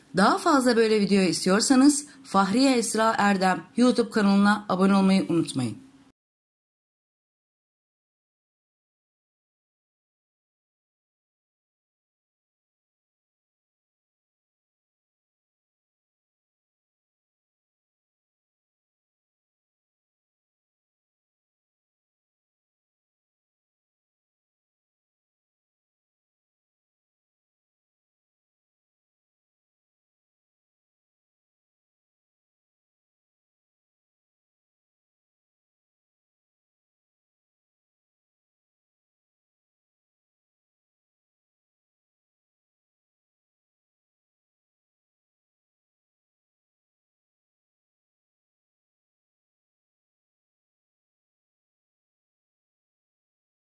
Daha fazla böyle video istiyorsanız Fahriye Esra Erdem YouTube kanalına abone olmayı unutmayın.